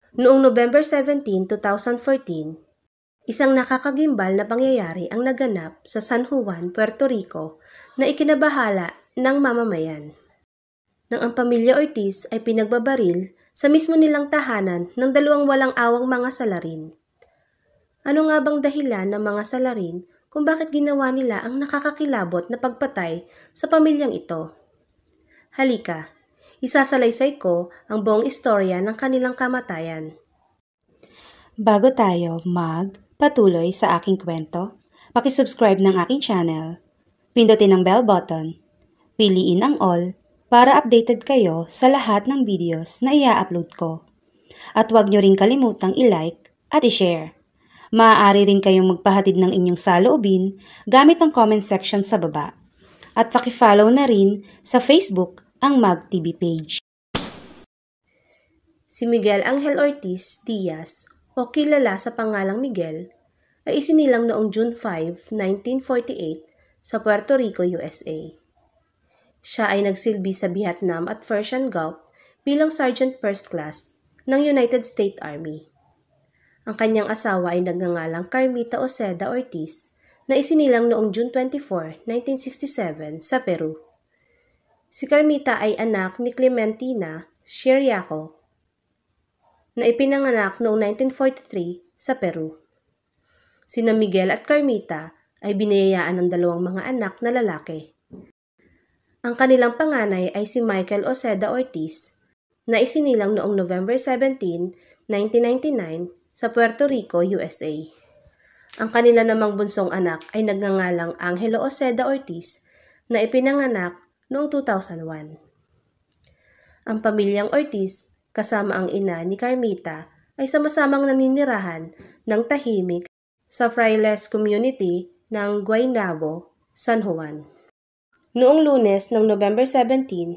Noong November 17, 2014, isang nakakagimbal na pangyayari ang naganap sa San Juan, Puerto Rico na ikinabahala ng mamamayan. Nang ang pamilya Ortiz ay pinagbabaril sa mismo nilang tahanan ng dalawang walang awang mga salarin. Ano nga bang dahilan ng mga salarin kung bakit ginawa nila ang nakakakilabot na pagpatay sa pamilyang ito? Halika, isasalaysay ko ang buong istorya ng kanilang kamatayan. Bago tayo magpatuloy sa aking kwento, pakisubscribe ng aking channel, pindutin ang bell button, piliin ang all para updated kayo sa lahat ng videos na i-upload ko. At huwag nyo rin kalimutang i-like at i-share. Maaari rin kayong magpahatid ng inyong saloobin gamit ang comment section sa baba. At pakifollow na rin sa Facebook ang MagTV page. Si Miguel Angel Ortiz Diaz, o kilala sa pangalang Miguel, ay isinilang noong June 5, 1948 sa Puerto Rico, USA. Siya ay nagsilbi sa Vietnam at Persian Gulf bilang Sergeant First Class ng United States Army. Ang kanyang asawa ay nagngangalang Carmita Ojeda Ortiz na isinilang noong June 24, 1967 sa Peru. Si Carmita ay anak ni Clementina Chiriaco na ipinanganak noong 1943 sa Peru. Sina Miguel at Carmita ay biniyayaan ng dalawang mga anak na lalaki. Ang kanilang panganay ay si Michael Ojeda Ortiz na isinilang noong November 17, 1999 sa Puerto Rico, USA. Ang kanila namang bunsong anak ay nagngangalang Angelo Ojeda Ortiz na ipinanganak noong 2001. Ang pamilyang Ortiz kasama ang ina ni Carmita ay sama-samang naninirahan ng tahimik sa Frailes Community ng Guaynabo, San Juan. Noong Lunes ng November 17,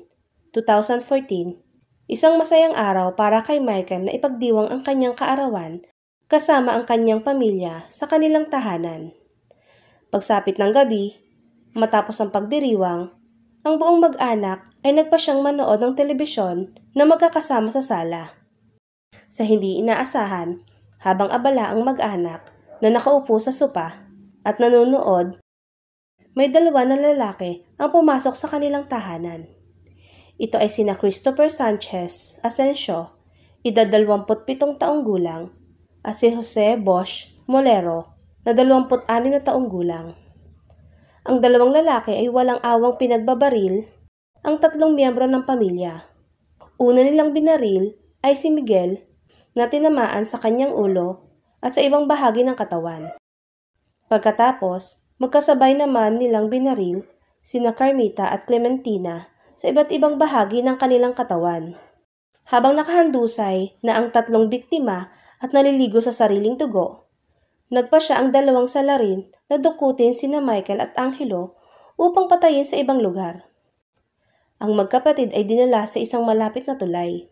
2014, isang masayang araw para kay Michael na ipagdiwang ang kanyang kaarawan kasama ang kanyang pamilya sa kanilang tahanan. Pagsapit ng gabi, matapos ang pagdiriwang, ang buong mag-anak ay nagpa siyang manood ng telebisyon na magkakasama sa sala. Sa hindi inaasahan, habang abala ang mag-anak na nakaupo sa sopa at nanonood, may dalawa na lalaki ang pumasok sa kanilang tahanan. Ito ay sina Christopher Sanchez Asensio, edad 27 taong gulang, at si Jose Bosch Molero, na 26 na taong gulang. Ang dalawang lalaki ay walang awang pinagbabaril ang tatlong miyembro ng pamilya. Una nilang binaril ay si Miguel na tinamaan sa kanyang ulo at sa ibang bahagi ng katawan. Pagkatapos, magkasabay naman nilang binaril sina Carmita at Clementina sa iba't ibang bahagi ng kanilang katawan. Habang nakahandusay na ang tatlong biktima at naliligo sa sariling dugo, nagpa siya ang dalawang salarin na dukutin sina Michael at Angelo upang patayin sa ibang lugar. Ang magkapatid ay dinala sa isang malapit na tulay.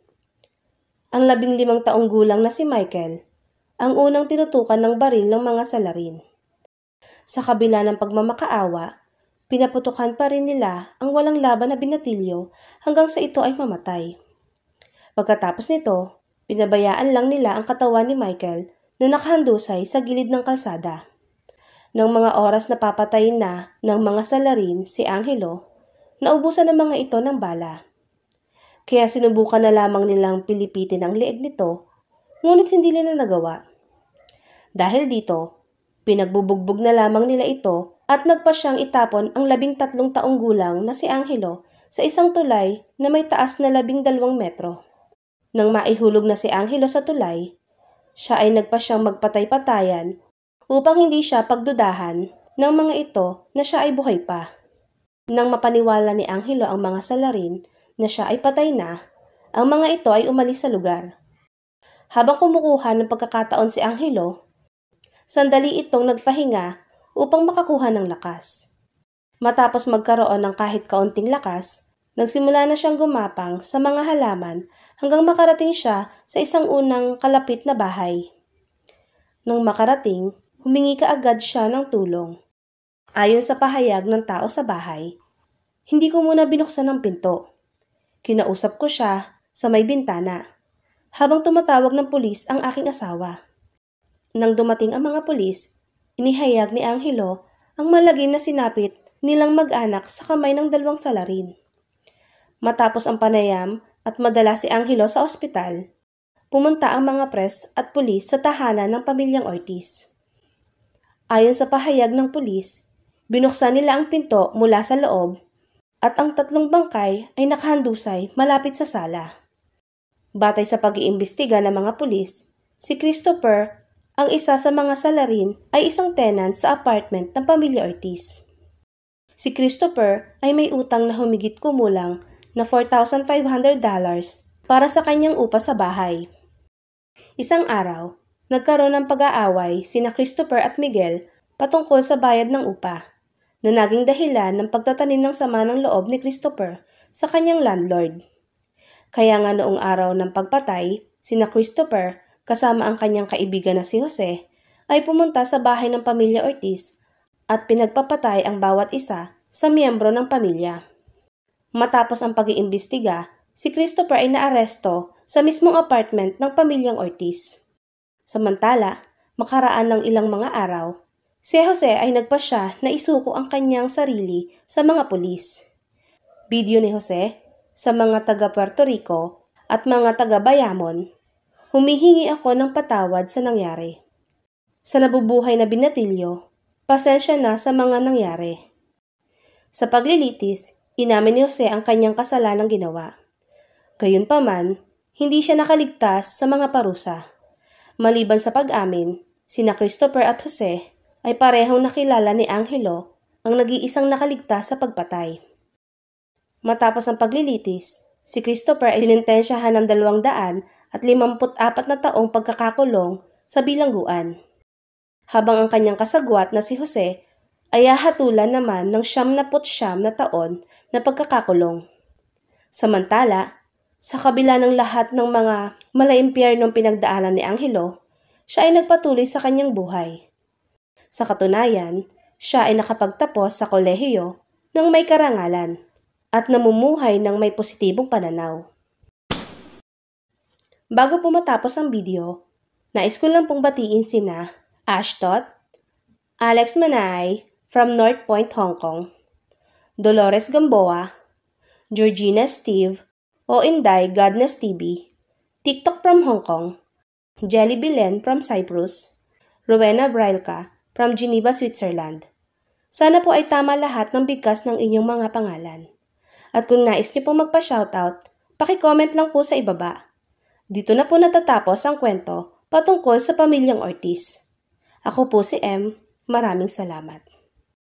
Ang 15 taong gulang na si Michael ang unang tinutukan ng baril ng mga salarin. Sa kabila ng pagmamakaawa, pinaputukan pa rin nila ang walang laban na binatilyo hanggang sa ito ay mamatay. Pagkatapos nito, pinabayaan lang nila ang katawan ni Michael na nakahandusay sa gilid ng kalsada. Nang mga oras na papatayin na ng mga salarin si Angelo, naubusan ng mga ito ng bala. Kaya sinubukan na lamang nilang pilipitin ang leeg nito, ngunit hindi nila nagawa. Dahil dito, pinagbubugbog na lamang nila ito at nagpa siyang itapon ang 13 taong gulang na si Angelo sa isang tulay na may taas na 12 metro. Nang maihulog na si Angelo sa tulay, siya ay nagpa siyang magpatay-patayan upang hindi siya pagdudahan ng mga ito na siya ay buhay pa. Nang mapaniwala ni Angelo ang mga salarin na siya ay patay na, ang mga ito ay umalis sa lugar. Habang kumukuha ng pagkakataon si Angelo, sandali itong nagpahinga upang makakuha ng lakas. Matapos magkaroon ng kahit kaunting lakas, nagsimula na siyang gumapang sa mga halaman hanggang makarating siya sa isang unang kalapit na bahay. Nang makarating, humingi kaagad siya ng tulong. Ayon sa pahayag ng tao sa bahay, hindi ko muna binuksan ang pinto. Kinausap ko siya sa may bintana. habang tumatawag ng pulis ang aking asawa. Nang dumating ang mga pulis, inihayag ni Angelo ang malagim na sinapit nilang mag-anak sa kamay ng dalawang salarin. Matapos ang panayam at madala si Angelo sa ospital, pumunta ang mga pres at pulis sa tahanan ng pamilyang Ortiz. Ayon sa pahayag ng pulis, binuksan nila ang pinto mula sa loob at ang 3 bangkay ay nakahandusay malapit sa sala. Batay sa pag-iimbestiga ng mga pulis, si Christopher, ang isa sa mga salarin, ay isang tenant sa apartment ng pamilya Ortiz. Si Christopher ay may utang na humigit kumulang na $4,500 para sa kanyang upa sa bahay. Isang araw, nagkaroon ng pag-aaway sina Christopher at Miguel patungkol sa bayad ng upa, na naging dahilan ng pagtatanim ng sama ng loob ni Christopher sa kanyang landlord. Kaya nga noong araw ng pagpatay, sina Christopher kasama ang kanyang kaibigan na si Jose ay pumunta sa bahay ng pamilya Ortiz at pinagpapatay ang bawat isa sa miyembro ng pamilya. Matapos ang pag-iimbestiga, si Christopher ay naaresto sa mismong apartment ng pamilyang Ortiz. Samantala, makaraan ng ilang mga araw, si Jose ay nagpasya na isuko ang kanyang sarili sa mga pulis. Video ni Jose sa mga taga Puerto Rico at mga taga Bayamon, humihingi ako ng patawad sa nangyari. Sa nabubuhay na binatilyo, pasensya na sa mga nangyari. Sa paglilitis, inamin ni Jose ang kanyang kasalanang ginawa. Gayunpaman, hindi siya nakaligtas sa mga parusa. Maliban sa pag-amin, sina Christopher at Jose ay parehong nakilala ni Angelo, ang nag-iisang nakaligtas sa pagpatay. Matapos ang paglilitis, si Christopher ay sinintensyahan ng 254 na taong pagkakakulong sa bilangguan, habang ang kanyang kasagwat na si Jose ay hahatulan naman ng 79 na taon na pagkakakulong. Samantala, sa kabila ng lahat ng mga malaimpyernong pinagdaanan ni Angelo, siya ay nagpatuloy sa kanyang buhay. Sa katunayan, siya ay nakapagtapos sa kolehiyo ng may karangalan at namumuhay ng may positibong pananaw. Bago po matapos ang video, nais ko lang pong batiin sina Ashtot, Alex Manay from North Point, Hong Kong, Dolores Gamboa, Georgina Steve o Inday Godness TV, TikTok from Hong Kong, Jelly Bilen from Cyprus, Rowena Brailka from Geneva, Switzerland. Sana po ay tama lahat ng bigkas ng inyong mga pangalan. At kung nais niyo pong magpa-shoutout, paki-comment lang po sa ibaba. Dito na po natatapos ang kwento patungkol sa pamilyang Ortiz. Ako po si M. Maraming salamat.